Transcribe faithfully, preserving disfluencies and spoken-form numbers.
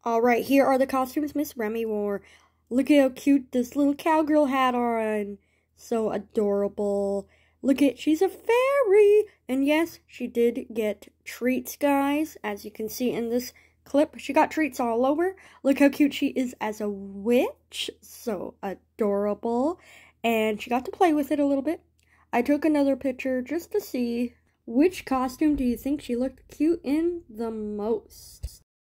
Alright, here are the costumes Miss Remy wore. Look at how cute this little cowgirl had on. So adorable. Look at, she's a fairy. And yes, she did get treats, guys. As you can see in this clip, she got treats all over. Look how cute she is as a witch. So adorable. And she got to play with it a little bit. I took another picture just to see which costume do you think she looked cute in the most.